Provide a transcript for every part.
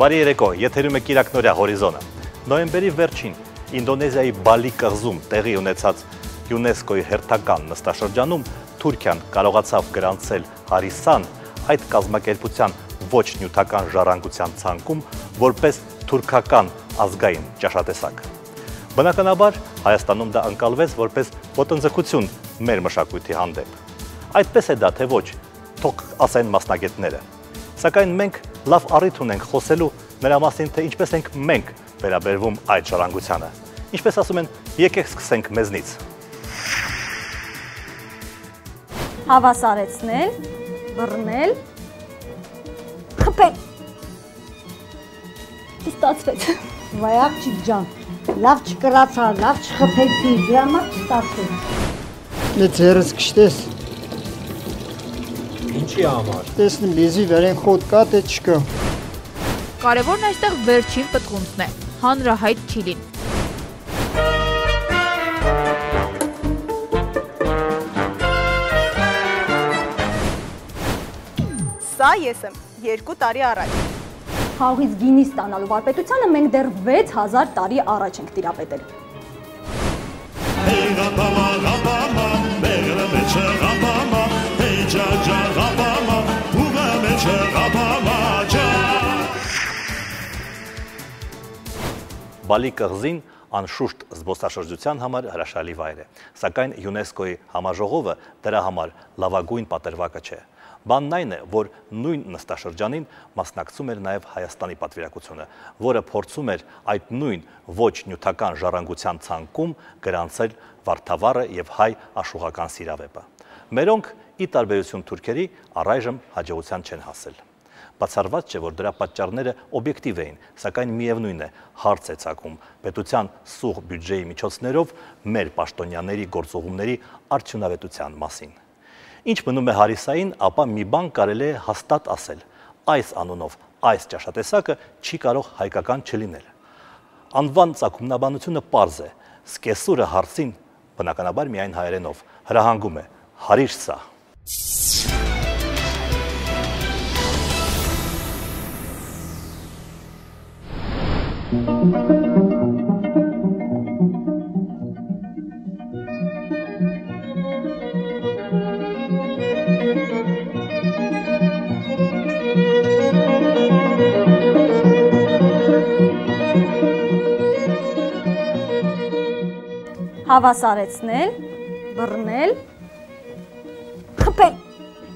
Բարի երեկո, եթերում է Կիրակնորյա հորիզոնը։ Նոյեմբերի վերջին Ինդոնեզիայի Բալի կղզում տեղի ունեցած ՅՈՒՆԵՍԿՕ-ի հերթական նստաշրջանում Թուրքիան կարողացավ գրանցել Հարիսան այդ կազմակերպության ոչ նյութական ժառանգության ցանկում որպես թուրքական ազգային ճաշատեսակ։ Բնականաբար Հայաստանում դա ընկալվեց որպես ոտնձգություն մեր մշակույթի հանդեպ։ Այդպես է դա թե ոչ, թող ասեն մասնագետները։ Սակայն մենք լավ առիթ ունենք խոսելու նրա մասին, թե ինչպես ենք մենք վերաբերվում այդ ժառանգությանը։ Ինչպես ասում են, եկեք սկսենք մեզնից։ Հավասարեցնել, բռնել, խփել։ Չստացվեց։ Վայակչիկ ջան, լավ չկրացա, լավ չխփեցի, դրա համար չստացվեց։ Դե ձեռս քշտես։ Ինչի համար։ Տեսնեմ լեզվի վրան խոտ կա, թե չկա։ Կարևորն այստեղ վերջին պտղունցն է, հանրահայտ չիլին։ Սա ես եմ 2 տարի առաջ։ Խաղողից գինի ստանալու վարպետությանը մենք դեռ 6000 տարի առաջ ենք տիրապետել։ Բալի կղզին անշուշտ զբոսաշրջության համար հրաշալի վայր է, սակայն ՅՈՒՆԵՍԿՕ-ի համաժողովը դրա համար լավագույն պատրվակը չէ։ Բանն այն է, որ նույն նստաշրջանին մասնակցում էր նաև Հայաստանի պատվիրակությունը, որը փորձում էր այդ նույն ոչ նյութական ժառանգության ցանկում գրանցել Վարդավառը եւ հայ աշխուղական սիրավեպը։ Մերոնք, ի տարբերություն թուրքերի, առայժմ հաջողության չեն հասել։ Բացառված չէ, որ դրա պատճառները օբյեկտիվ էին, սակայն միևնույն է, հարց է ցակում պետության սուղ բյուջեի միջոցներով մեր պաշտոնյաների գործողումների արդյունավետության մասին։ Ինչ մնում է Հարիսային, ապա մի բան կարելի է հաստատ ասել. այս անունով այս ճաշատեսակը չի կարող հայկական չլինել։ Անվան ծագումնաբանությունը պարզ է, սկեսուրը հարցին, բնականաբար միայն հայերենով, հրահանգում է, հարիր սա։ Հավասարեցնել, բռնել, խփել։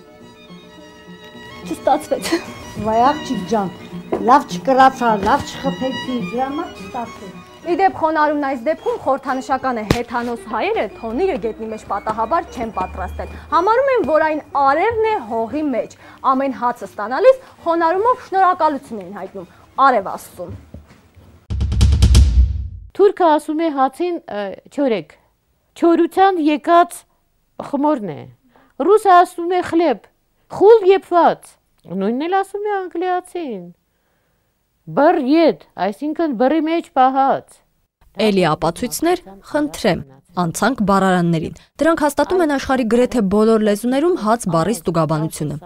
Չստացվեց։ Վայակչիկ ջան, լավ չկրացա, լավ չխփեցի, դրա համար չստացվեց։ Իդեպ խոնարհումն այս դեպքում խորհրդանշական է հեթանոս հայերը թոնիրը գետնի մեջ պատահաբար չեն պատրաստել։ Համարում են, որ այն արևն է հողի մեջ։ Ամեն հացը ստանալիս խոնարհումով շնորհակալություն էին հայտնում արև աստծուն։ Թուրքը ասում է հացին չորեք, չորության եկած խմորն է, ռուսը ասում է խլեբ, խուլ եփված, նույնն էլ ասում է անգլիացին, բռ ետ, այսինքն բռի մեջ պահած։ Էլի ապացույցներ, խնդրեմ, անցանք բառարաններին, դրանք հաստատում են աշխարհի գրեթե բոլոր լեզուներում հաց բառի ստուգաբանությունը։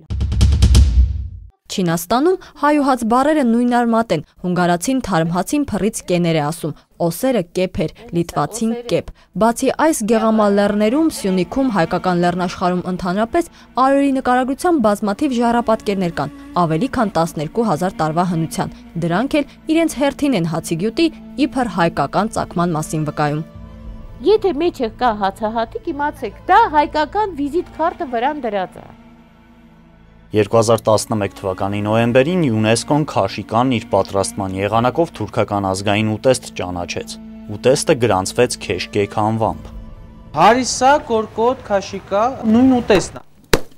Չինաստանում հայ ու հաց բառերը նույն արմատ են, հունգարացին թարմ հացին փռից կեներ է ասում, օսերը կեփեր, լիտվացին կեպ։ Բացի այս գեղամալ լեռներում, Սյունիքում, հայկական լեռնաշխարհում ընդհանրապես արորի նկարագրության բազմաթիվ ժառապատկերներ կան, ավելի քան 12000 տարվա հնության։ Դրանք էլ իրենց հերթին են հացի գյուտի իբր հայկական ծագման մասին վկայում։ Եթե մեջը կա հացահատիկ, իմացեք, դա հայկական վիզիտ քարտը վրան դրած է։ 2011 թվականի նոյեմբերին ՅՈՒՆԵՍԿՕ-ն քաշիկան իր պատրաստման եղանակով թուրքական ազգային ուտեստ ճանաչեց։ Ուտեստը գրանցվեց քեշկեկ անվամբ։ Հարիսա, կորկոտ, քաշիկա, նույն ուտեստն է։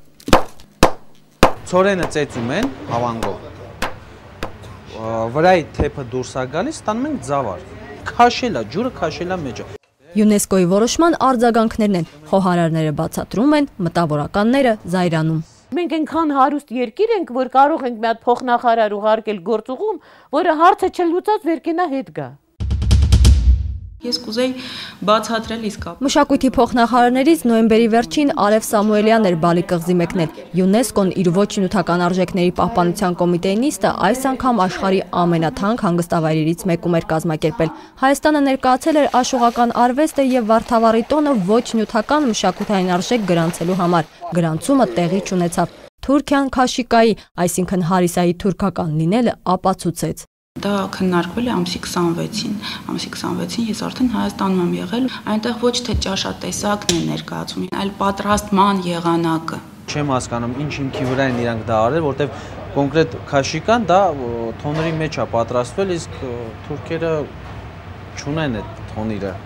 Ցորենը ծեծում են հավանգով։ Վրայի թեփը դուրս է գալիս, ստանում ենք ձավար։ Քաշելա, ջուրը քաշելա մեջը։ ՅՈՒՆԵՍԿՕ-ի որոշման արձագանքներն են, խոհարարները բացատրում են, մտավորականները զայրանում։ Մենք այնքան հարուստ երկիր ենք, որ կարող ենք մի հատ փոխնախարար ուղարկել գործուղում, որը հարցը չլուծած վերկենա հետ գա։ Ես կուզեի բացատրել իսկապես։ Մշակույթի փոխնախարարներից նոյեմբերի վերջին Արև Սամուելյանն էր Բալի կղզի մեկնել։ ՅՈՒՆԵՍԿՕ-ն իր ոչ նյութական արժեքների պահպանության կոմիտեի նիստը այս անգամ աշխարհի ամենաթանկ հանգստավայրերից մեկում էր կազմակերպել։ Հայաստանը ներկայացել էր աշուղական արվեստը եւ Վարդավառի տոնը ոչ նյութական մշակութային արժեք գրանցելու համար։ Գրանցումը տեղի չունեցավ։ Թուրքիան Քաշիկայի, այսինքն Հարիսայի թուրքական լինելը ապացուցեց։ Դա քննարկվել է ամսի 26-ին։ Ամսի 26-ին ես արդեն Հայաստանում եմ եղել, այնտեղ ոչ թե ճաշատեսակն է ներկայացում, այլ պատրաստման եղանակը։ Չեմ հասկանում, ինչ հիմքի վրա են իրանք դա արել, որտեվ կոնկրետ քաշիկան դա թոների մեջ է պատրաստվել, իսկ թուրքերը չունեն այդ թոնիրը։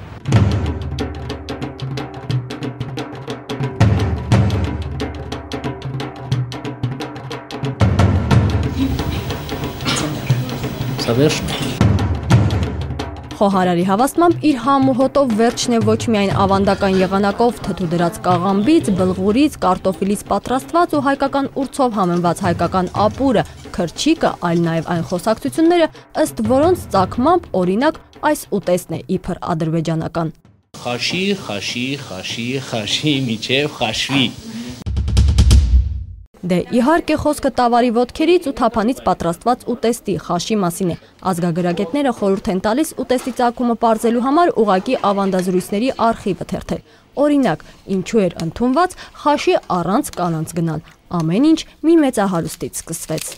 Խոհարարի հավաստմամբ իր համ ու հոտով վերջն է ոչ միայն ավանդական եղանակով թթու դրած կաղամբից, բլղուրից, կարտոֆիլից պատրաստված ու հայկական ուրցով համեմված հայկական ապուրը, քրչիկը, այլ նաև այն խոսակցությունները, ըստ որոնց ծագմամբ օրինակ այս ուտեստն է իբր ադրբեջանական։ Խաշի, խաշի, խաշի, խաշի, միջև խաշվի։ Դե իհարկե խոսքը տավարի ոտքերից ու թափանից պատրաստված ուտեստի խաշի մասին է։ Ազգագրագետները խորհուրդ են տալիս ուտեստի ծագումը պարզելու համար ուղղակի ավանդազրույցների արխիվը թերթել։ Օրինակ, ինչու էր ընդունված խաշի առանց կանանց գնալ։ Ամեն ինչ մի մեծահարուստից սկսվեց։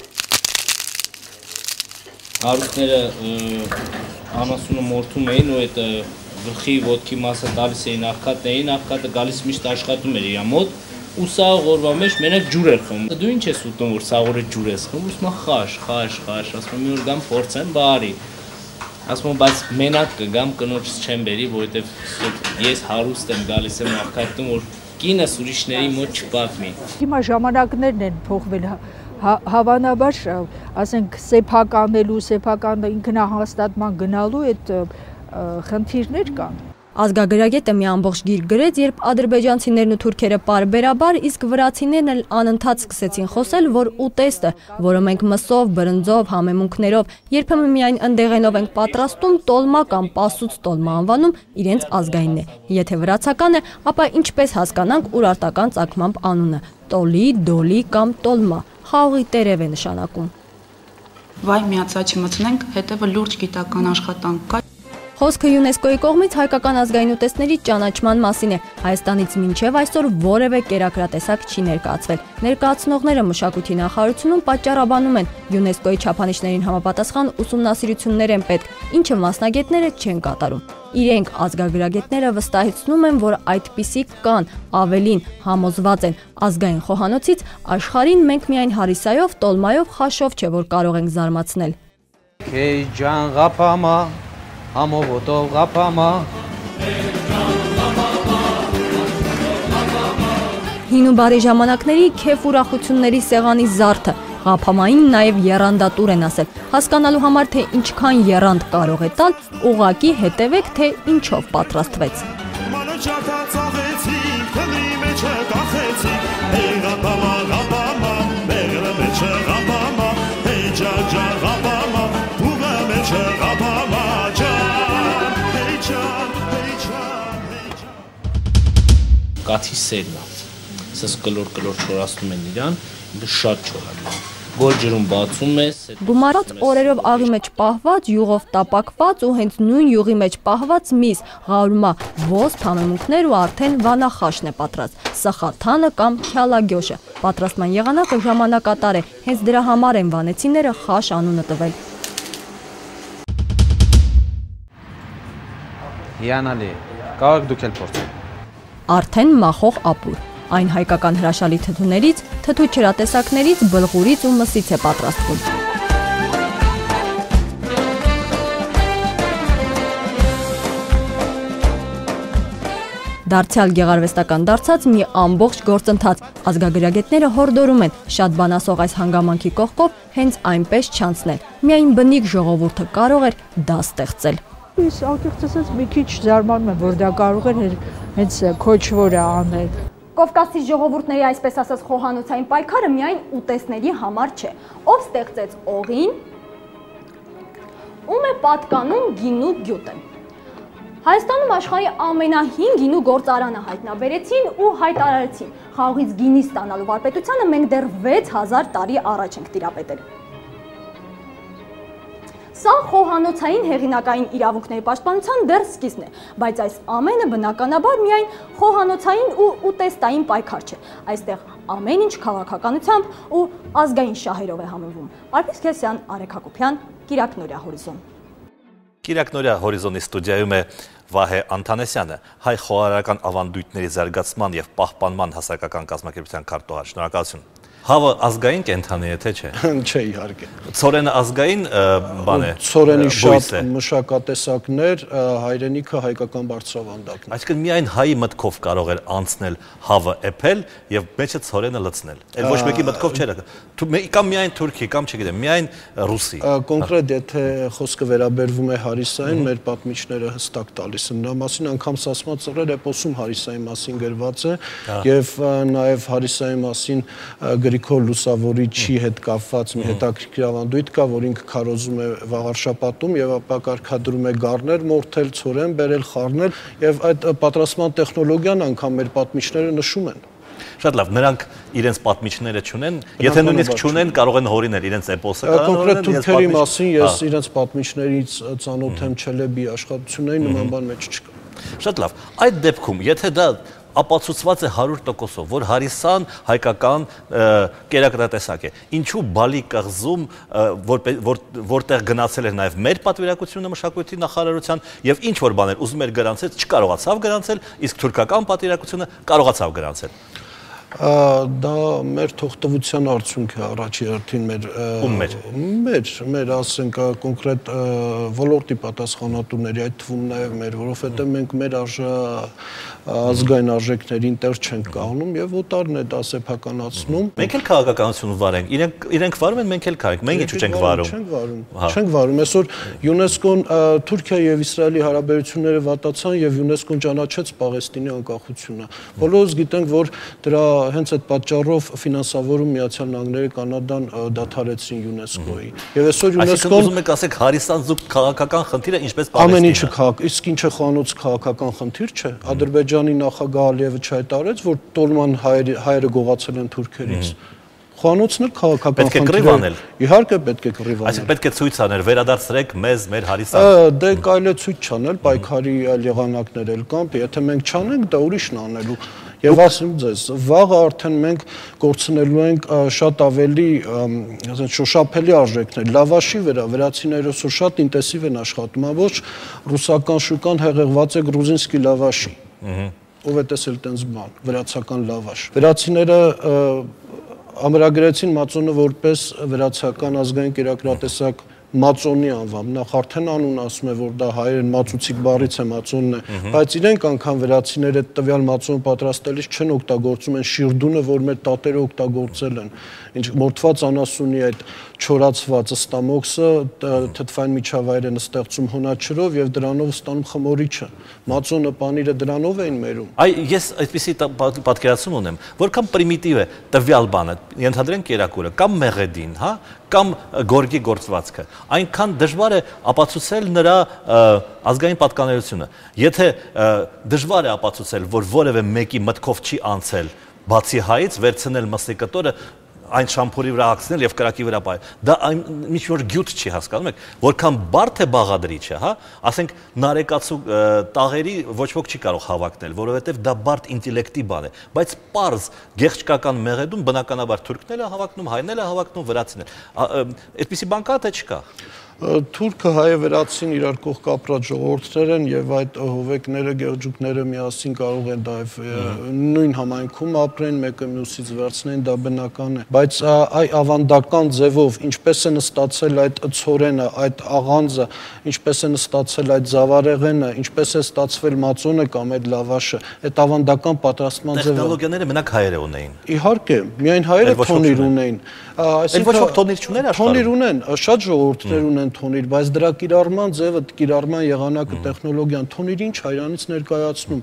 Հարուստները անասունը մորթում էին ու այդ գլխի ոտքի մասը տալիս էին աղքատներին, աղքատը գալիս միշտ աշխատում էր իր մոտ։ Ու սաղ օրվա մեջ մենակ ջուր էր խմում։ Դու ինչ ես ուտում, որ սաղ օրը ջուր ես խմում, ասում եմ խաշ, ասում եմ մի օր գամ փորձեմ, բարի։ Ասում եմ բայց մենակ կգամ կնոջս չեմ բերի, որովհետև ես հարուստ եմ գալիս եմ աղքատում, որ կինս ուրիշների մոտ չպատմի։ Հիմա ժամանակներն են փոխվել, հավանաբար, ասենք սեփականելու, սեփական ինքնահաստատման գնալու այդ խնդիրներ կան։ Ազգագրագետը մի ամբողջ գիրք գրեց, երբ ադրբեջանցիներն ու թուրքերը պարբերաբար, իսկ վրացիներն էլ անընդհատ սկսեցին խոսել, որ ուտեստը, որը մենք մսով, բրնձով, համեմունքներով, երբեմն միայն ընդեղենով ենք պատրաստում, տոլմա կամ պասուց տոլմա անվանում, իրենց ազգայինն է։ Եթե վրացական է, ապա ինչպես հասկանանք ուրարտական ծագմամբ անունը՝ տոլի, դոլի կամ տոլմա, խաղողի տերև է նշանակում։ Վայ միացա չմցնենք, հետևը լուրջ գիտական աշխատանք կա։ Խոսքը ՅՈՒՆԵՍԿՕ-ի կողմից հայկական ազգային ուտեստների ճանաչման մասին է։ Հայաստանից մինչև այսօր որևէ կերակրատեսակ չի ներկայացվել։ Ներկայացնողները մշակույթի նախարարությունում պատճառաբանում են ՅՈՒՆԵՍԿՕ-ի չափանիշներին համապատասխան ուսումնասիրություններ են պետք, ինչը մասնագետները չեն կատարում։ Իրենք ազգագրագետները վստահեցնում են, որ այդպիսիք կան, ավելին համոզված են ազգային խոհանոցից աշխարհին մենք միայն հարիսայով, տոլմայով, խաշով չէ որ կարող ենք զարմացնել։ Քեյջան ղափամա Համովոտով ղափամա։ Հին ու բարի ժամանակների քեֆ ուրախությունների սեղանի զարդը, ղափամային նաև եռանդատուր են ասել։ Հասկանալու համար, թե ինչքան եռանդ կարող է տալ, ուղղակի հետևեք, թե ինչով պատրաստվեց։ Կաթի սերն է, սս կլոր չորացնում են իրան, շատ չոր է, գոր ջրում բացում ես։ Գումարած օրերով աղի մեջ պահված, յուղով տապակված ու հենց նույն յուղի մեջ պահված միս, ղարումա, ոսպ, համեմունքներ ու արդեն վանախաշն է պատրաստ, սխաթանը կամ քյալագյոշը։ Պատրաստման եղանակը ժամանակատար է, հենց դրա համար են վանեցիները խաշ անունը տվել։ Հիանալի, կարող եք դուք էլ փորձել։ Արդեն մախող ապուր, այն հայկական հրաշալի թթուներից, թթու չրատեսակներից, բլղուրից ու մսից է պատրաստվում։ Դարձյալ գեղարվեստական դարձած մի ամբողջ գործընթաց, ազգագրագետները հորդորում են շատ բան ասող այս հանգամանքի կողքով հենց այնպես չանցնել, միայն բնիկ ժողովուրդը կարող էր դա ստեղծել։ Ես անկեղծ ասած մի քիչ զարմանում եմ, որ դա կարող էր հենց քոչվորը անել։ Կովկասի ժողովուրդների այսպես ասած խոհանոցային պայքարը միայն ուտեստների համար չէ։ Ով ստեղծեց օղին, ում է պատկանում գինու գյուտը։ Հայաստանում աշխարհի ամենահին գինու գործարանը հայտնաբերեցին ու հայտարարեցին։ Խաղողից գինի ստանալու վարպետությանը մենք դեռ 6000 տարի առաջ ենք տիրապետել։ Սա խոհանոցային հեղինակային իրավունքների պաշտպանության դեռ սկիզբն է, բայց այս ամենը բնականաբար միայն խոհանոցային ու ուտեստային պայքար չէ։ Այստեղ ամեն ինչ քաղաքականությամբ ու ազգային շահերով է համընվում։ Արփիս Քեսյան, Արեգ Հակոբյան, Կիրակնորյա հորիզոն։ Կիրակնորյա հորիզոնի ստուդիայում է Վահե Անթանեսյանը, հայ խոհարարական ավանդույթների զարգացման եւ պահպանման հասարակական կազմակերպության քարտուղար։ Շնորհակալություն։ Հավը ազգային կենթանի է, թե չէ։ Չէ, իհարկե։ Ցորենը ազգային բան է։ Ցորենի շատ մշակատեսակներ, հայրենիքը հայկական բարձրավանդակն է։ Այսինքն միայն հայի մտքով կարող էր անցնել հավը էփել եւ մեջը ցորենը լցնել։ Այլ ոչ մեկի մտքով չէր։ Կամ միայն թուրքի, կամ չգիտեմ, միայն ռուսի։ Կոնկրետ եթե խոսքը վերաբերվում է Հարիսային, մեր պատմիչները հստակ տալիս են նրա մասին, անգամ Սասմա ծռեր էպոսում Հարիսայի մասին գրված է եւ նաեւ Հարիսայի մասին Գրիգոր Լուսավորիչի հետ կապված մի հետաքրքիր ավանդույթ կա, որ ինքը քարոզում է վաղարշապատում եւ ապա կարգադրում է գառներ մորթել, ցորեն բերել, խառնել եւ այդ պատրաստման տեխնոլոգիան անգամ մեր պատմիչները նշում են։ Շատ լավ, նրանք իրենց պատմիչները չունեն, եթե նույնիսկ չունեն, կարող են հորինել իրենց էպոսը։ Կոնկրետ թուրքերի մասին ես իրենց պատմիչներից ծանոթ եմ Չելեբի աշխատությունների նման բան մեջ չկա։ Շատ լավ, այդ դեպքում, եթե դա ապացուցված է 100%-ով, որ Հարիսան հայկական կերակրատեսակ է, ինչու Բալի կղզում, որտեղ գնացել էր նաև մեր պատվիրակությունը մշակույթի նախարարության եւ ինչ որ բաներ ուզում էր գրանցել, չկարողացավ գրանցել, իսկ թուրքական պատվիրակությունը կարողացավ գրանցել։ Դա մեր թողտվության արդյունք է առաջի հերթին մեր ասենք կոնկրետ ոլորտի պատասխանատուների, այդ թվում նաև մեր, որովհետև մենք մեր ազգային արժեքներին տեղ չենք կանգնում եւ օտարն է դա սեփականացնում։ Մենք էլ քաղաքականություն վարենք, իրենք վարում են, մենք էլ կարենք, մենք ինչու չենք վարում։ Չենք վարում, այսօր ՅՈՒՆԵՍԿՕ-ն Թուրքիա եւ Իսրայելի հարաբերությունները վատացան եւ ՅՈՒՆԵՍԿՕ-ն ճանաչեց Պաղեստինի անկախությունը։ Բոլորս գիտենք, որ դրա հենց այդ պատճառով ֆինանսավորում Միացյալ Նահանգները, Կանադան դադարեցին ՅՈՒՆԵՍԿՕ-ի։ Եվ այսօր ՅՈՒՆԵՍԿՕ-ն ուզում եք ասեք Հարիսան զուգ քաղաքական խնդիրը ինչպես Պաղեստինը։ Ամեն ինչը իսկ ինչը խոհանոց քաղաքական խնդիր չէ։ Ադրբեջանի նախագահ Ալիևը չհայտարարեց, որ Տոլման հայերը գողացել են թուրքերից։ Խոհանոցն էլ քաղաքական խնդիր է։ Իհարկե պետք է կռիվ անել։ Այսինքն պետք է ցույց անել, վերադարձրեք մեզ մեր Հարիսան։ Դե կարելի է ցույց չանել, պայքարի եղանակներ էլ կան, եթե մենք չանենք, դա ուրիշն է անելու։ Եվ ասեմ ձեզ, վաղը արդեն մենք կորցնելու ենք շատ ավելի շոշափելի արժեքներ։ Լավաշի վրա վրացիները շատ ինտենսիվ են աշխատում, ոչ ռուսական շուկան հեղեղված է գրուզինսկի լավաշի։ Ով է տեսել տենց բան, վրացական լավաշ։ Վրացիները ամրագրեցին մածոնը որպես վրացական ազգային կերակրատեսակ մածոնի անվամբ, նախ արդեն անուն ասում է, որ դա հայերեն մածուցիկ բառից է մածոնն է, բայց իրենք անգամ վրացիները տվյալ մածոն պատրաստելիս չեն օգտագործում են շիրդունը, որ մեր տատերը օգտագործել են, ինչ մորթված անասունի այդ չորացված ստամոքսը թթվային միջավայր են ստեղծում հոնաչրով եւ դրանով ստանում խմորիչը, մածոնը պանիրը դրանով էին մերում։ Այ ես այդպեսի պատկերացում ունեմ, որքան պրիմիտիվ է տվյալ բանը, ենթադրենք կերակուրը կամ մեղեդին, հա, կամ գորգի գործվածքը, այնքան դժվար է ապացուցել նրա ազգային պատկանելությունը։ Եթե դժվար է ապացուցել, որ որևէ մեկի մտքով չի անցել բացի հայից վերցնել մսի կտորը այն շամփուրի վրա հագցնել եւ կրակի վրա բայ։ Դա ինչ որ գյուտ չի, հասկանում եք, որքան բարդ է բաղադրիչը, հա, ասենք նարեկացու տաղերի ոչ ոք չի կարող հավակնել, որովհետեւ դա բարդ ինտելեկտի բան է, բայց պարզ գեղչկական մեղեդում բնականաբար թուրքները հավակնում, հայները հավակնում, վրացիներ։ Այդպիսի բան կա թե չկա։ Թուրքը հայը վրացին իրար կողքապրած ժողովուրդներ են եւ այդ հովեկները, գեղջուկները միասին կարող են նաեւ նույն համայնքում ապրեն, մեկը մյուսից վերցնեն, դա բնական է։ Բայց այ ավանդական ձևով ինչպես են ստացել այդ ցորենը, այդ աղանձը, ինչպես են ստացել այդ զավարեղենը, ինչպես է ստացվել մածոնը կամ այդ լավաշը, այդ ավանդական պատրաստման ձևը։ Տեխնոլոգիաները մենակ հայերը ունեին։ Իհարկե, միայն հայերը թոնիր ունեին։ Այսինքն ոչ ոք թոնիր չուներ աշխարհում։ Թոնիր ունեն, շատ ժողովուրդներ ունեն թոնիր, բայց դրա կիրառման ձևը, կիրառման եղանակը, տեխնոլոգիան, թոնիրը ինչ հայրանից ներկայացնում։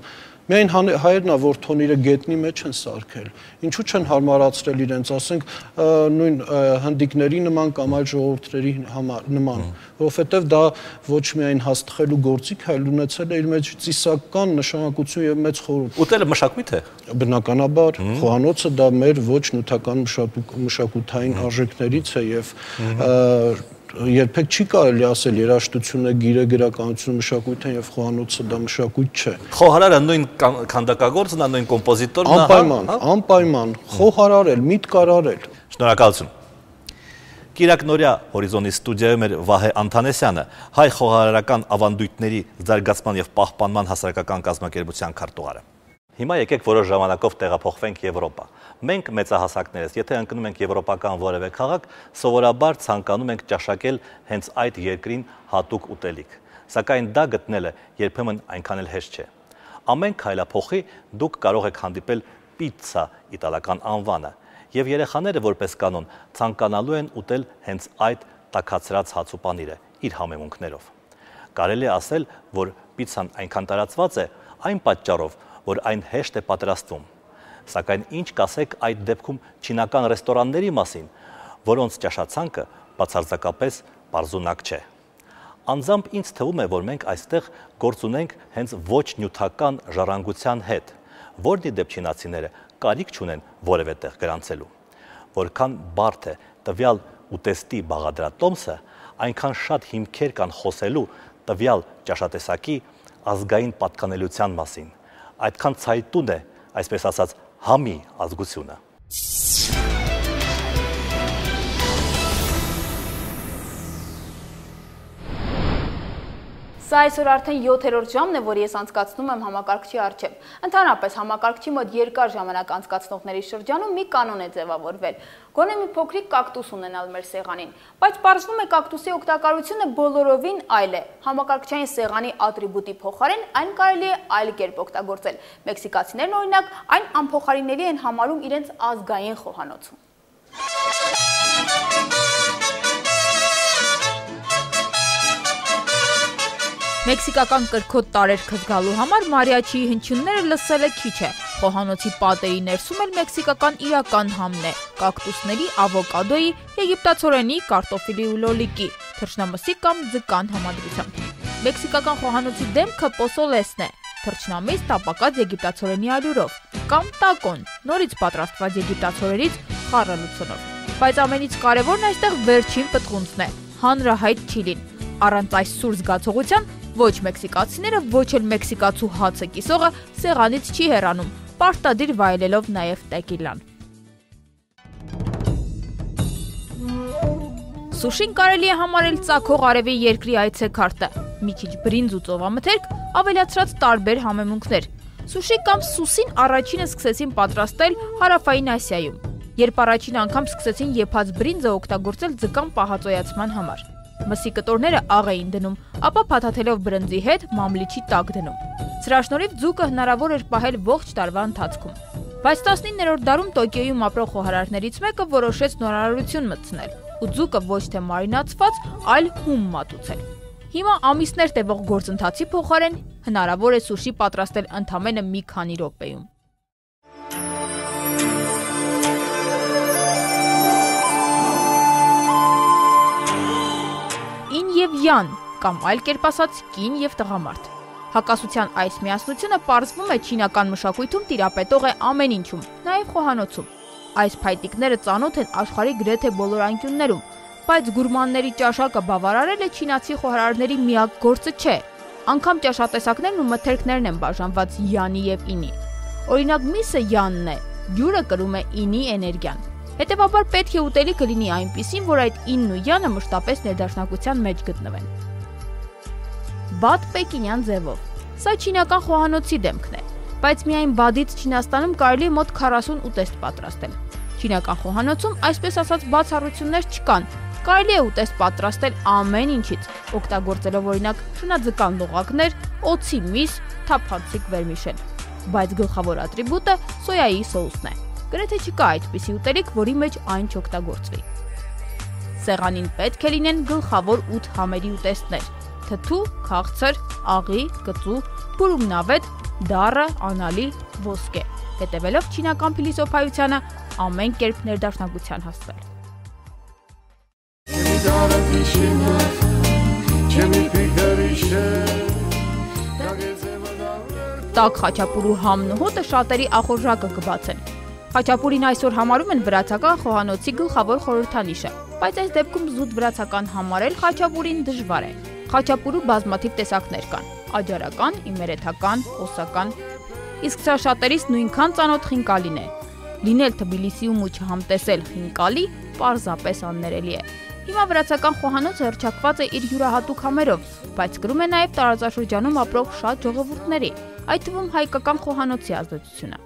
Միայն հայերն ա, որ թոնիրը գետնի մեջ են սարքել։ Ինչու չեն հարմարացրել իրենց, ասենք, նույն հնդիկների նման կամ այլ ժողովուրդների նման, որովհետև դա ոչ միայն հաստղելու գործիք, այլ ունեցել է իր մեջ ծիսական նշանակություն եւ մեծ խորհուրդ։ Ուտելը մշակույթ է։ Բնականաբար, խոհանոցը դա մեր ոչ նյութական մշակութային արժեքներից է եւ երբեք չի կարելի ասել երաժշտությունը, գիրը, գրականությունը մշակույթ են եւ խոհանոցը դա մշակույթ չէ։ Խոհարարը նույն քանդակագործն է, նույն կոմպոզիտորն է, անպայման, խոհարարել, միտք արարել։ Շնորհակալություն։ Կիրակ Նորյա Հորիզոնի ստուդիայում էր Վահե Անթանեսյանը, հայ խոհարարական ավանդույթների զարգացման եւ պահպանման հասարակական կազմակերպության քարտուղարը։ Հիմա եկեք որոշ ժամանակով տեղափոխվենք Եվրոպա։ Մենք մեծահասակներս, եթե ընկնում ենք եվրոպական որևէ քաղաք, սովորաբար ցանկանում ենք ճաշակել հենց այդ երկրին հատուկ ուտելիք։ Սակայն դա գտնելը երբեմն այնքան էլ հեշտ չէ։ Ամեն քայլափոխի դուք կարող եք հանդիպել պիցցա իտալական անվանը, եւ երեխաները որպես կանոն ցանկանալու են ուտել հենց այդ տաքացրած հաց ու պանիրը իր համեմունքներով։ Կարելի է ասել, որ պիցցան այնքան տարածված է այն պատճառով, որ այն հեշտ է պատրաստվում։ Սակայն ինչ կասեք այդ դեպքում չինական ռեստորանների մասին, որոնց ճաշացանկը բացարձակապես պարզունակ չէ։ Անձամբ ինձ թվում է, որ մենք այստեղ գործ ունենք հենց ոչ նյութական ժառանգության հետ, որն ի դեպ չինացիները կարիք չունեն որևէ տեղ գրանցելու։ Որքան բարդ է տվյալ ուտեստի բաղադրատոմսը, այնքան շատ հիմքեր կան խոսելու տվյալ ճաշատեսակի ազգային պատկանելիության մասին։ Այդքան ցայտուն է, այսպես ասած, համի ազգությունը։ Սա այսօր արդեն 7-րդ ժամն է, որ ես անցկացնում եմ համակարգչի առջև։ Ընդհանրապես համակարգչի մոտ երկար ժամանակ անցկացնողների շրջանում մի կանոն է ձևավորվել։ Գոնե մի փոքրիկ կակտուս ունենալ մեր սեղանին, բայց պարզվում է կակտուսի օգտակարությունը բոլորովին այլ է։ Համակարգչային սեղանի ատրիբուտի փոխարեն այն կարելի է այլ կերպ օգտագործել։ Մեքսիկացիներն օրինակ այն անփոխարինելի են համարում իրենց ազգային խոհանոցում։ Մեքսիկական կրքոտ տարերքը զգալու համար մարիաչիի հնչյունները լսելը քիչ է։ Խոհանոցի պատերի ներսում էլ մեքսիկական իրական համն է՝ կակտուսների, ավոկադոյի, եգիպտացորենի, կարտոֆիլի ու լոլիկի, թռչնամսի կամ ձկան համադրությամբ։ Մեքսիկական խոհանոցի դեմքը պոսոլեսն է, թռչնամիս տապակած եգիպտացորենի ալյուրով, կամ տակոն, նորից պատրաստված եգիպտացորերից խառը լուծոնով։ Բայց ամենից կարևորն այստեղ վերջին պտղունցն է՝ հանրահայտ չիլին։ Առանց այս սուր զգացողության ոչ մեքսիկացիները, ոչ էլ մեքսիկացու հացը կիսողը սեղանից չի հեռանում, պարտադիր վայելելով նաև տեկիլան։ Սուշին կարելի է համարել ծագող արևի երկրի այցեքարտը, մի քիչ բրինձ ու ծովամթերք, ավելացրած տարբեր համեմունքներ։ Սուշի կամ սուսին առաջինը սկսեցին պատրաստել Հարավային Ասիայում, երբ առաջին անգամ սկսեցին եփած բրինձը օգտագործել ձկան պահածոյացման համար։ Մսի կտորները աղ էին դնում, ապա փաթաթելով բրնձի հետ մամլիչի տակ դնում։ Սրա շնորհիվ ձուկը հնարավոր էր պահել ողջ տարվա ընթացքում։ Բայց 19-րդ դարում Տոկիոյում ապրող խոհարարներից մեկը որոշեց նորարարություն մտցնել ու ձուկը ոչ թե մարինացված, այլ հում մատուցել։ Հիմա ամիսներ տևող գործընթացի փոխարեն հնարավոր է սուշի պատրաստել ընդամենը մի քանի րոպեում։ Ին եւ յան, կամ այլ կերպ ասած կին եւ տղամարդ։ Հակասության այս միասնությունը պարզվում է չինական մշակույթում տիրապետող է ամեն ինչում, նաեւ խոհանոցում։ Այս փայտիկները ծանոթ են աշխարհի գրեթե բոլոր անկյուններում, բայց գուրմանների ճաշակը բավարարելը չինացի խոհարարների միակ գործը չէ։ Անգամ ճաշատեսակներն ու մթերքներն են բաժանված յանի եւ ինի։ Օրինակ միսը յանն է, ջուրը կրում է ինի էներգիան։ Հետևաբար պետք է ուտելիքը լինի այնպիսին, որ այդ ինն ու յանը մշտապես ներդաշնակության մեջ գտնվեն։ Բադ պեկինյան ձևով։ Սա չինական խոհանոցի դեմքն է, բայց միայն բադից Չինաստանում կարելի է մոտ 40 ուտեստ պատրաստել։ Չինական խոհանոցում այսպես ասած բացառություններ չկան։ Կարելի է ուտեստ պատրաստել ամեն ինչից, օգտագործելով օրինակ շնաձկան լողակներ, օձի միս, թափանցիկ վերմիշել։ Բայց գլխավոր ատրիբուտը սոյայի սոուսն է։ Գրեթե չկա այդպիսի ուտելիք, որի մեջ այն չօգտագործվի։ Սեղանին պետք է լինեն գլխավոր 8 համերի ուտեստներ՝ թթու, քաղցր, աղի, կծու, բուրումնավետ, դառը, անալի, ոսկե, հետևելով չինական փիլիսոփայությանը ամեն կերպ ներդաշնակության հասցրել։ Տաք խաչապուրու համն ու հոտը շատերի ախորժակը կբացեն։ Խաչապուրին այսօր համարում են վրացական խոհանոցի գլխավոր խորհրդանիշը, բայց այս դեպքում զուտ վրացական համարել խաչապուրին դժվար է։ Խաչապուրու բազմաթիվ տեսակներ կան՝ աջարական, իմերեթական, օսական։ Իսկ սա շատերից նույնքան ծանոթ խինկալին է։ Լինել Թբիլիսիում ու չհամտեսել խինկալի պարզապես աններելի է։ Հիմա վրացական խոհանոցը հռչակված է իր յուրահատուկ համերով, բայց կրում է նաև տարածաշրջանում ապրող շատ ժողովուրդների, այդ թվում հայկական խոհանոցի ազդեցությունը։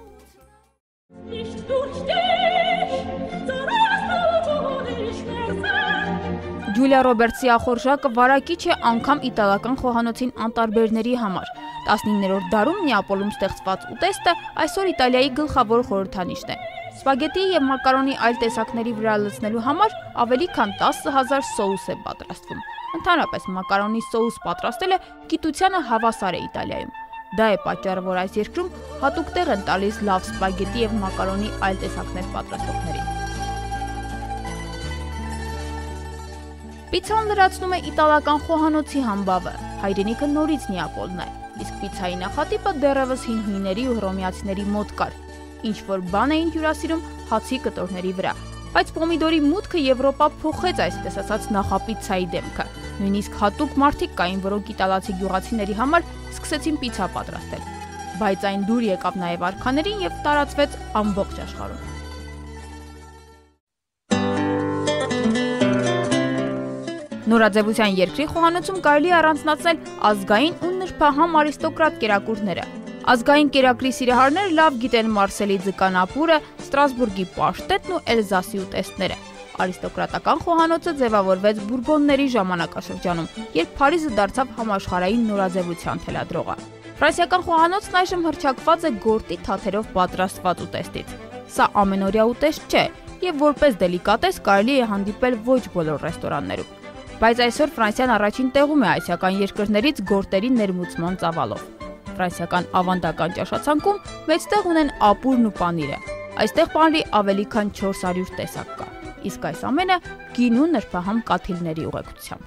Ջուլիա Ռոբերտսի ախորժակը վարակիչ է անգամ իտալական խոհանոցին անտարբերների համար։ 19-րդ դարում Նեապոլում ստեղծված ուտեստը այսօր Իտալիայի գլխավոր խորհրդանիշն է։ Սպագետի եւ մակարոնի այլ տեսակների վրա լցնելու համար ավելի քան 10,000 սոուս է պատրաստվում։ Ընդհանրապես մակարոնի սոուս պատրաստելը գիտությանը հավասար է Իտալիայում։ Դա է պատճառը, որ այս երկրում հատուկ տեղ են տալիս լավ սպագետի եւ մակարոնի այլ տեսակներ պատրաստողներին։ Պիցան լրացնում է իտալական խոհանոցի համբավը, հայրենիքը նորից Նեապոլն է, իսկ պիցայի նախատիպը դեռևս հին հույների ու հռոմեացիների մոտ կար, ինչ որ բան էին հյուրասիրում հացի կտորների վրա, բայց պոմիդորի մուտքը Եվրոպա փոխեց այսպես ասած նախապիցայի դեմքը, նույնիսկ հատուկ մարդիկ կային, որոնք իտալացի գյուղացիների համար սկսեցին պիցա պատրաստել, բայց այն դուր եկավ նաև արքաներին եւ տարածվեց ամբողջ աշխարհում։ Նորաձևության երկրի խոհանոցում կարելի է առանձնացնել ազգային ու նրբահամ արիստոկրատ կերակուրները։ Ազգային կերակրի սիրահարները լավ գիտեն Մարսելի ձկանապուրը, Ստրասբուրգի պաշտետն ու Էլզասի ուտեստները։ Արիստոկրատական խոհանոցը ձևավորվեց բուրբոնների ժամանակաշրջանում, երբ Փարիզը դարձավ համաշխարհային նորաձևության թելադրողը։ Ֆրանսիական խոհանոցն այժմ հռչակված է գորտի թաթերով պատրաստված ուտեստից։ Սա ամենօրյա ուտեստ չէ, եւ որպես դելիկատես կարելի է հանդիպել ոչ բոլոր ռեստորաններում։ Բայց այսօր Ֆրանսիան առաջին տեղում է ասիական երկրներից գորտերի ներմուծման ծավալով։ Ֆրանսիական ավանդական ճաշացանկում մեծ տեղ ունեն ապուրն ու պանիրը։ Այստեղ պանրի ավելի քան 400 տեսակ կա, իսկ այս ամենը գինու նրբահամ կաթիլների ուղեկցությամբ։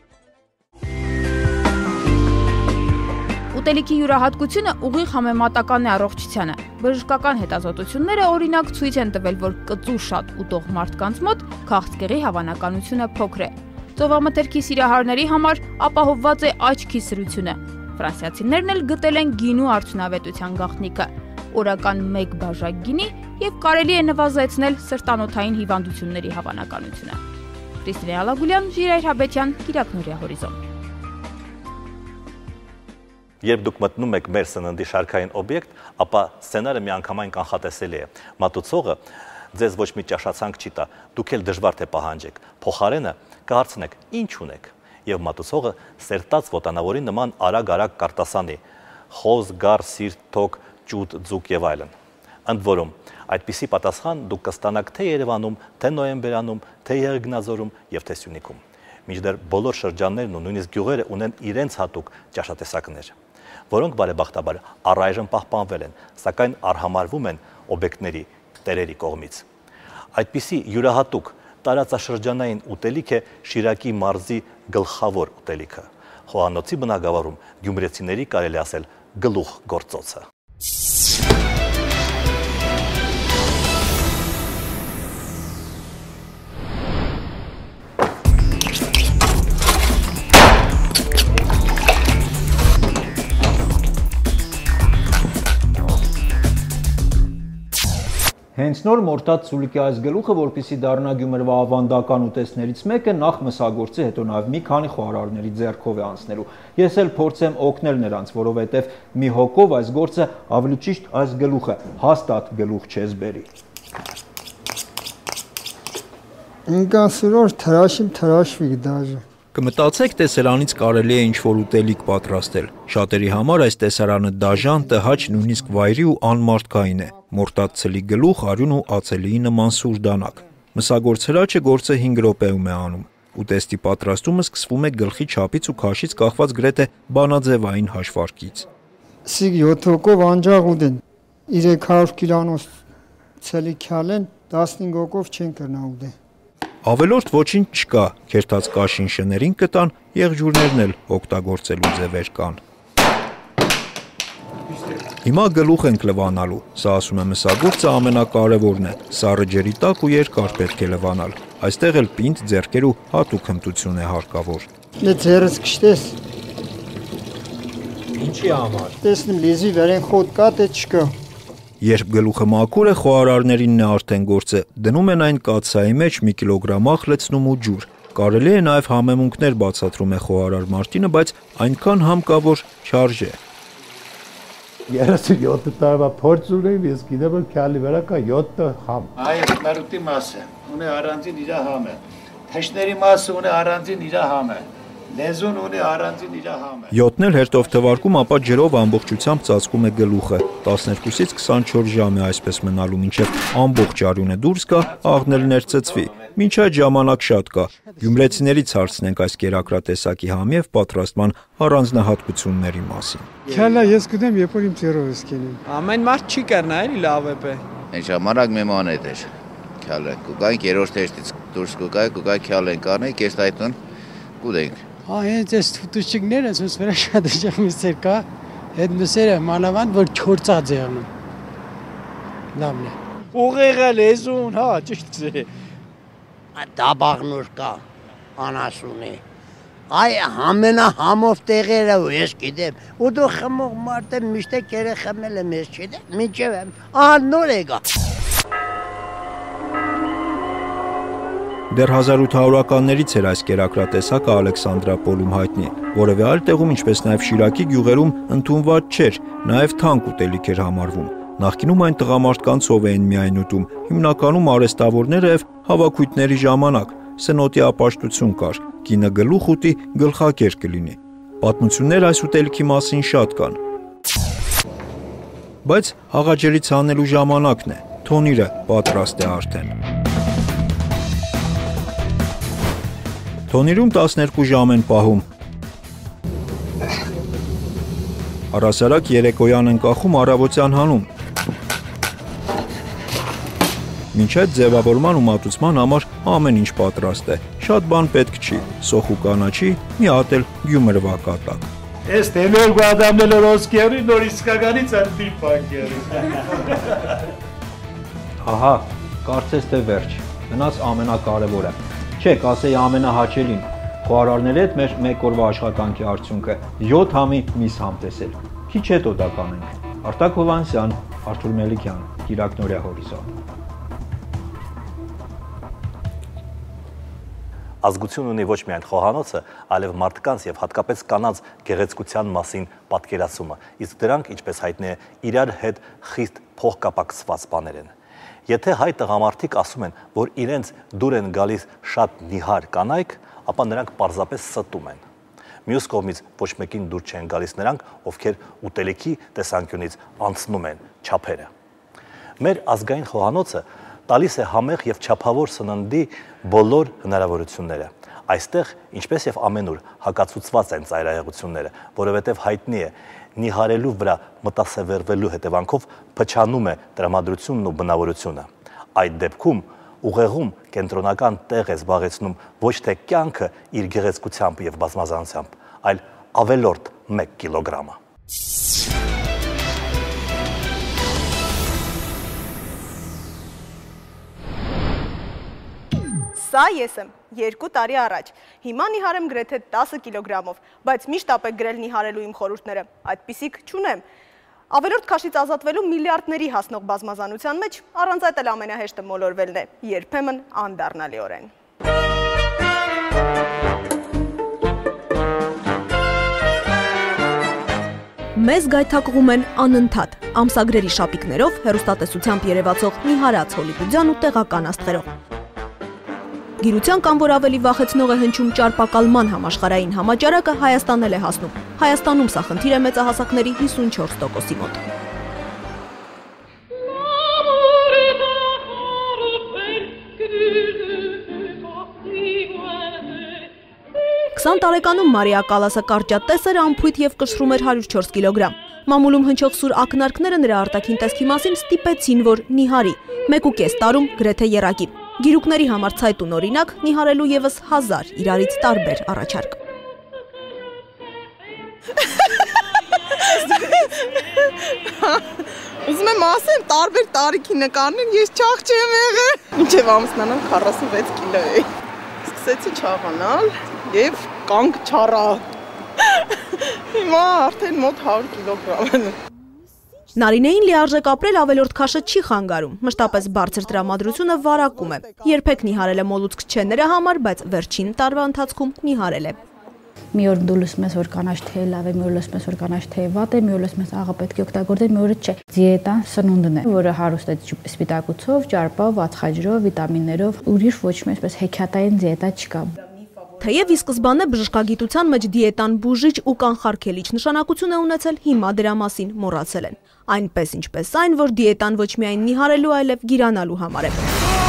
Ուտելիքի յուրահատկությունը ուղիղ համեմատական է առողջությանը։ Բժշկական հետազոտությունները օրինակ ցույց են տվել, որ կծու շատ ուտող մարդկանց մոտ քաղցկեղի հավանականությունը փոքր է։ Ծովամթերքի սիրահարների համար ապահովված է աչքի սրությունը։ Ֆրանսիացիներն էլ գտել են գինու արդյունավետության գաղտնիքը՝ օրական 1 բաժակ գինի եւ կարելի է նվազեցնել սրտանոթային հիվանդությունների հավանականությունը։ Քրիստինե Ալագուլյան, Ժիրայր Հաբետյան, Կիրակնորիա հորիզոն։ Երբ դուք մտնում եք մեր սննդի շարքային օբյեկտ, ապա սցենարը միանգամայն կանխատեսելի է։ Մատուցողը ձեզ ոչ մի ճաշացանկ չի տա, դուք էլ դժվար թե պահանջեք։ Փոխարենը կհարցնեք ինչ ունեք, եւ մատուցողը սերտած ոտանավորի նման արագ-արագ կարտասանի՝ խոզ, գար, սիրտ, թոք, ճուտ, ձուկ եւ այլն։ Ընդ որում, այդպիսի պատասխան դուք կստանաք թե Երևանում, թե Նոյեմբերանում, թե Եղեգնաձորում եւ թե Սյունիքում։ Մինչդեռ բոլոր շրջաններն ու նույնիսկ գյուղերը ունեն իրենց հատուկ ճաշատեսակներ, որոնք բարեբախտաբար առայժմ պահպանվել են, սակայն արհամարվում են օբյեկտների տերերի կողմից։ Այդպիսի յուրահատուկ տարածաշրջանային ուտելիք է Շիրակի մարզի գլխավոր ուտելիքը։ Խոհանոցի բնակավարում գյումրեցիների կարելի ասել գլուխ գործոցը։ Հենց նոր մորթած սուլիկի այս գլուխը, որպեսզի դառնա Գյումրվա ավանդական ուտեստներից մեկը, նախ մսագործի, հետո նաև մի քանի խոհարարների ձեռքով է անցնելու։ Ես էլ փորձեմ օգնել նրանց, որովհետև մի հոգով այս գործը ավելի ճիշտ այս գլուխը հաստատ գլուխ չես բերի։ Ինքասուրոր թրաշվիկ դաժը։ Կմտածեք, տեսարանից կարելի է ինչ-որ ուտելիք պատրաստել։ Շատերի համար այս տեսարանը դաժան, տհաճ, նույնիսկ վայրի ու անմարդկային է։ Մորտած ցլի գլուխ, արյուն ու ածելիի նման սուր դանակ։ Մսագործ հրաչը գործը 5 րոպեում է անում։ Ուտեստի պատրաստումը սկսվում է գլխի չափից ու քաշից կախված գրեթե բանաձևային հաշվարկից։ Սիգ 7 հոգով անջաղ ուտեն։ 300 կիլոնոց ցելի քյալեն 15 հոգով չեն կրնա ուտեն։ Ավելորդ ոչինչ չկա, քերթած կաշին շներին կտան, եղջյուրներն էլ օգտագործելու ձևեր կան։ Հիմա գլուխ ենք լվանալու, սա ասում է մսագործը ամենակարևորն է, սառը ջրի տակ ու երկար պետք է լվանալ, այստեղ էլ պինդ, ձեռքեր ու հատուկ հմտություն է հարկավոր։ Դե ձեռս կշտես։ Ինչի համար։ Տեսնում լեզվի վերեն խոտ կա, դե չկա։ Երբ գլուխը մաքուր է, խոհարարներինն է արդեն գործը, դնում են այն կաթսայի մեջ մի կիլոգրամ աղ լցնում ու ջուր։ Կարելի է նաև համեմունքներ բացատրում է խոհարար Մարտինը, բայց այնքան համ կա, որ չարժե։ 37 տարվա փորձ ունեմ, ես գիտեմ, որ քյալի վրա կա 7 համ։ Այս մերուտի մասը ունի առանձին իր համը։ Թեշների մասը ունի առանձին իր համը։ Լեզուն ունի առանձին իր համը։ 7-ն էլ հերթով թվարկում, ապա ջրով ամբողջությամբ ծածկում է գլուխը։ 12-ից 24 ժամ է այսպես մնալու, մինչև ամբողջ արյունը դուրս գա, աղն էլ ներծծվի։ Մինչ այդ ժամանակ շատ կա։ Գյումրեցիներից հարցնենք այս կերակրատեսակի համի եւ պատրաստման առանձնահատկությունների մասին։ Քյալա ես գիտեմ, երբ որ իմ ծերով ես կենեմ։ Ամեն մարդ չի կրնա, էլի լավ է բե։ Այն ժամանակ մեմանետ էր։ Քյալը կուկային երրորդ թեստից դուրս կուկայ քյալեն կանեի, կես այդուն կուտենք։ Հենց այս թուտուշիկները ասես վրա շատ ջախ միսեր կա, այդ մսերը մանավանդ որ չործած եղնում։ Լավն է։ Ուղեղը լեզուն, հա, ճիշտ է։ Դաբաղնուր կա, անասունի։ Այ համենա համով տեղերը ու ես գիտեմ, ու դու խմող մարդ եմ միշտ կերը խմել եմ ես չիտեմ, մինչև եմ, նոր եկա։ Դեռ 1800-ականներից էր այս կերակրատեսակը Ալեքսանդրապոլում հայտնի, որևէ այլ տեղում, ինչպես նաև Շիրակի գյուղերում ընդունված չէր, նաև թանկ ուտելիք էր համարվում։ Նախկինում այն տղամարդկանցով էին միայն ուտում, հիմնականում արհեստավորները եւ հավաքույթների ժամանակ, սնոտի ապաշտություն կար, կինը գլուխ ուտի, գլխակեր կլինի։ Պատմություններ այս ուտելիքի մասին շատ կան։ Բայց աղաջերից հանելու ժամանակն է, թոնիրը պատրաստ է արդեն։ Թոնիրում 12 ժամ են պահում։ Առասարակ երեկոյան են կախում, առավոտյան հանում։ Մինչ այդ ձևավորման ու մատուցման համար ամեն ինչ պատրաստ է։ Շատ բան պետք չի, սոխ ու կանաչի, մի հատ էլ գյումրվա կատակ։ Ես տելոր գադամնել ռոսկերի նոր իսկականից անտի բանկերի։ Ահա, կարծես թե վերջ, մնաց ամենակարևորը։ Չէ, կասեի ամենահաճելին։ Խոհարարների հետ մեր մեկ օրվա աշխատանքի արդյունքը 7 համի միս համ տեսել։ Քիչ հետո դա կանենք։ Արտակ Հովանեսյան, Արթուր Մելիքյան, Կիրակնորյա հորիզոն։ Ազգություն ունի ոչ միայն խոհանոցը, այլև մարդկանց եւ հատկապես կանանց գեղեցկության մասին պատկերացումը, իսկ դրանք, ինչպես հայտնի է, իրար հետ խիստ փոխկապակցված բաներ են։ Եթե հայ տղամարդիկ ասում են, որ իրենց դուր են գալիս շատ նիհար կանայք, ապա նրանք պարզապես ստում են։ Մյուս կողմից ոչ մեկին դուր չեն գալիս նրանք, ովքեր ուտելիքի տեսանկյունից անցնում են չափերը։ Մեր ազգային խոհանոցը տալիս է համեղ եւ չափավոր սննդի բոլոր հնարավորությունները։ Այստեղ, ինչպես եւ ամենուր, հակացուցված են ծայրահեղությունները, որովհետեւ հայտնի է, նիհարելու վրա մտասևեռվելու հետևանքով փչանում է տրամադրությունն ու բնավորությունը։ Այդ դեպքում ուղեղում կենտրոնական տեղ է զբաղեցնում ոչ թե կյանքը իր գեղեցկությամբ եւ բազմազանությամբ, այլ ավելորդ 1 կիլոգրամը։ Սա ես եմ 2 տարի առաջ։ Հիմա նիհար եմ գրեթե 10 կիլոգրամով, բայց միշտ ապեք գրել նիհարելու իմ խորհուրդները, այդպիսիք չունեմ։ Ավելորդ քաշից ազատվելու միլիարդների հասնող բազմազանության մեջ առանց այդ էլ ամենահեշտը մոլորվելն է, երբեմն անդառնալիորեն։ Մեզ գայթակղում են անընդհատ ամսագրերի շապիկներով, հեռուստատեսությամբ երևացող նիհարած հոլիվուդյան ու տեղական աստղերով։ Գիրության կամ որ ավելի վախեցնող է հնչում ճարպակալման համաշխարհային համաճարակը Հայաստան էլ է հասնում։ Հայաստանում սա խնդիր է մեծահասակների 54%-ի մոտ։ 20 տարեկանում Մարիա Կալասը կարճատես էր, ամփույթ եւ կշռում էր 104 կիլոգրամ։ Մամուլում հնչող սուր ակնարկները նրա արտաքին տեսքի մասին ստիպեցին, որ նիհարի 1.5 տարում գրեթե եռակի։ Գիրուկների համար ցայտուն օրինակ նիհարելու եւս 1000 իրարից տարբեր առաջարկ։ Ուզում եմ ասեմ, տարբեր տարիքի նկարներ ես չաղ չեմ եղել։ Մինչև ամուսնանամ 46 կիլո էի։ Սկսեցի չաղանալ եւ կանգ չառա։ Հիմա արդեն մոտ 100 կիլոգրամ եմ։ Նարինեին լիարժեք ապրել ավելորդ քաշը չի խանգարում, մշտապես բարձր տրամադրությունը վարակում է։ Երբեք նիհարելը մոլուցք չէ նրա համար, բայց վերջին տարվա ընթացքում նիհարել է։ Մի օր դու լսում ես, որ կանաչ թեյ լավ է, մի օր լսում ես, որ կանաչ թեյ վատ է, մի օր լսում ես աղը պետք է օգտագործել, մի օր չէ։ Դիետան սնունդն է, որը հարուստ է սպիտակուցով, ճարպով, ածխաջրով, վիտամիններով, ուրիշ ոչ մի այսպես հեքիաթային դիետա չկա։ Թեև ի սկզբանե բժշկագիտության մեջ դիետան բուժիչ ու կանխարգելիչ նշանակություն է ունեցել, հիմա դրա մասին մոռացել են։ Այնպես ինչպես այն, որ դիետան ոչ միայն նիհարելու, այլև գիրանալու համար է։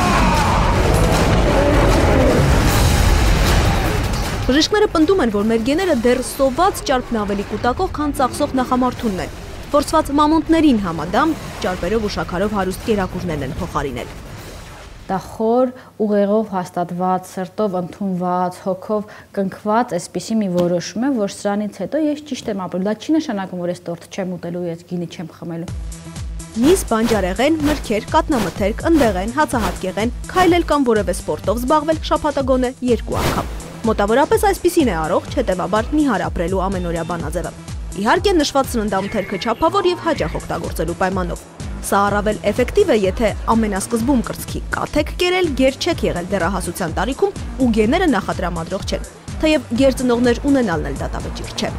Բժիշկները պնդում են, որ մեր գեները դեռ սոված ճարպն ավելի կուտակող, քան ծախսող նախամարդունն են։ Փորձված մամոնտներին համադամ ճարպերով ու շաքարով հարուստ կերակուրներն են փոխարինել։ Դա խոր, ուղեղով հաստատված, սրտով ընդունված, հոգով կնքված այսպիսի մի որոշում է, որ սրանից հետո ես ճիշտ եմ ապրել։ Դա չի նշանակում, որ ես տորտ չեմ ուտելու, ես գինի չեմ խմելու։ Միս, բանջարեղեն, մրգեր, կատնամթերք, ընդեղեն, հացահատկեղեն, քայլել կամ որևէ սպորտով զբաղվել շաբաթը գոնե 2 անգամ։ Մոտավորապես այսպիսին է առողջ, հետևաբար նիհար ապրելու ամենօրյա բանաձևը։ Իհարկե նշված սննդամթերքը չափավոր եւ հաճախ օգտագործելու պայմանով։ Սա առավել էֆեկտիվ է, եթե ամենասկզբում կրծքի կաթ եք կերել, գեր չեք եղել դեռահասության տարիքում ու գեները նախատրամադրող չեն, թեև գերծնողներ ունենալն էլ դատավճիռ չէ։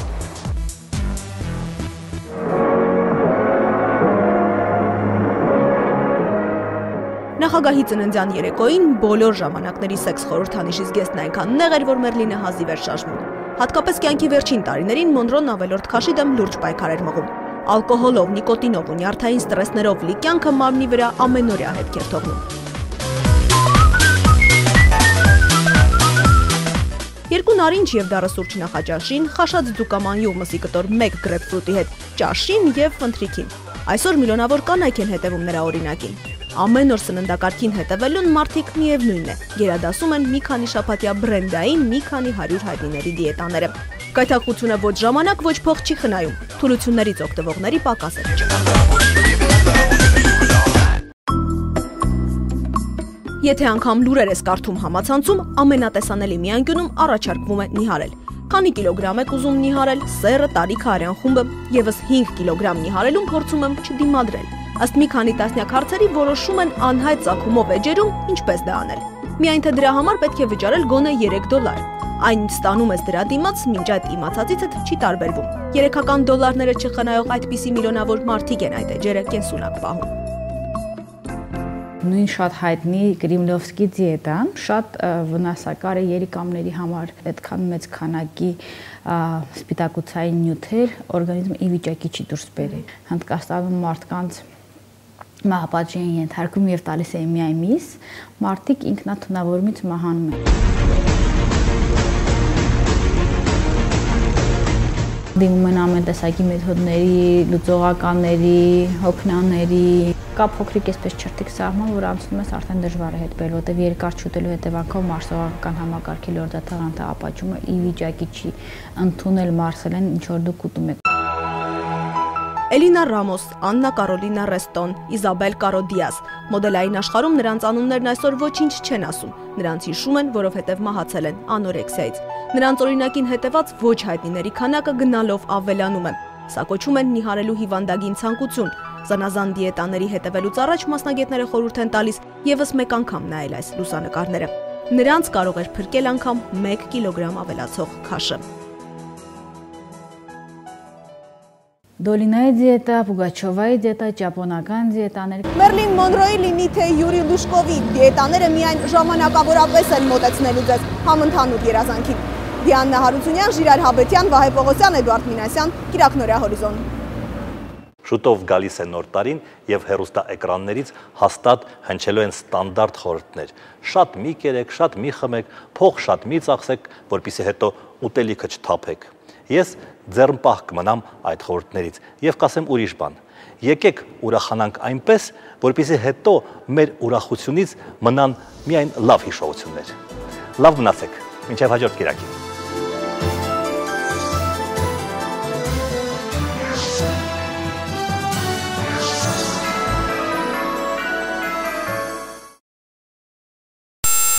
Նախագահի ծննդյան երեկոյին բոլոր ժամանակների սեքս խորհրդանիշի զգեստն այնքան նեղ էր, որ Մերլինը հազիվ էր շարժվում։ Հատկապես կյանքի վերջին տարիներին Մոնրոն ավելորդ քաշի դեմ լուրջ պայքար էր մղում։ Ալկոհոլով, նիկոտինով ու նյարդային ստրեսներով լի կյանքը մարմնի վրա ամենօրյա հետք էր թողնում։ 2 նարինջ եւ դառը սուրճ նախաճաշին, խաշած ձուկամանյու մսի կտոր 1 գրեփֆրուտի հետ ճաշին եւ ֆնթրիքին։ Այսօր միլիոնավոր կանայք են հետևում նրա օրինակին։ Ամեն օր սննդակարգին հետևելուն մարդիկ միևնույնն է, գերադասում են մի քանի շաբաթյա բրենդային, մի քանի 100 հայտնիների դիետաները։ Կայթակղությունը ոչ ժամանակ, ոչ փող չի խնայում, թուլություններից օգտվողների պակաս է։ Եթե անգամ լուրեր ես կարդում համացանցում, ամենատեսանելի մի անկյունում առաջարկվում է նիհարել։ Քանի կիլոգրամ եք ուզում նիհարել, սերը, տարիքը, արյան խումբը, եւս 5 կիլոգրամ նիհարելուն փորձում եմ չդիմադրել։ Ըստ մի քանի տասնյակ հարցերի որոշում են անհայտ ծագումով էջերում ինչպես դա անել։ Միայն թե դրա համար պետք է վճարել գոնե $3։ Այն ստանում ես դրա դիմաց, մինչ այդ իմացածիցդ չի տարբերվում։ $3 չխնայող այդպիսի միլիոնավոր մարդիկ են այդ էջերը կենսունակ պահում։ Նույն շատ հայտնի Կրիմլովսկի դիետան շատ վնասակար է երիկամների համար, այդքան մեծ քանակի սպիտակուցային նյութեր օրգանիզմը ի վիճակի չի դուրս բերել։ Հնդկաստանում մարդկանց մահապատժի են ենթարկում եւ տալիս են միայն միս, մարդիկ ինքնաթունավորումից մահանում են։ Դիմում են ամեն տեսակի մեթոդների, լուծողականների, հոգնաների, կա փոքրիկ այսպես չրտիկ սահման, որ անցնում ես արդեն դժվար է հետ բերել, որտեղ երկար չուտելու հետևանքով մարսողական համակարգի լորդաթաղանթը ապաճումը ի վիճակի չի ընդունել մարսելեն, ինչ որ դուք ուտում եք։ Էլինա Ռամոս, Աննա Կարոլինա Ռեստոն, Իզաբել Կարոդիաս, մոդելային աշխարհում նրանց անուններն այսօր ոչինչ չեն ասում, նրանց հիշում են, որովհետև մահացել են անորեքսիայից։ Նրանց օրինակին հետևած ոչ հայտնիների քանակը գնալով ավելանում է։ Սա կոչում են նիհարելու հիվանդագին ցանկություն։ Զանազան դիետաների հետևելուց առաջ մասնագետները խորհուրդ են տալիս եւս մեկ անգամ նայել այս լուսանկարները։ Նրանց կարող էր փրկել անգամ 1 կիլոգրամ ավելացող քաշը։ Դոլինայի դիետա, Պուգաչովայի դիետա, ճապոնական դիետաներ։ Մերլին Մոնրոյի լինի թե Յուրի Լուշկովի դիետաները միայն ժամանակավորապես են մոտեցնելու ձեզ համընդհանուր երազանքին։ Դիանա Հարությունյան, Ժիրայր Հաբետյան, Վահե Պողոսյան, Էդուարդ Մինասյան, Կիրակնորյա հորիզոն։ Շուտով գալիս է նոր տարին եւ հեռուստաէկրաններից հաստատ հնչելու են ստանդարտ խորհուրդներ։ Շատ մի կերեք, շատ մի խմեք, փող շատ մի ծախսեք, որպեսզի հետո ուտելիքը չթափեք։ Ես ձեռնպահ կմնամ այդ խորհուրդներից եւ կասեմ ուրիշ բան։ Եկեք ուրախանանք այնպես, որպեսզի հետո մեր ուրախությունից մնան միայն լավ հիշողություններ։ Լավ մնացեք, մինչև հաջորդ կիրակի։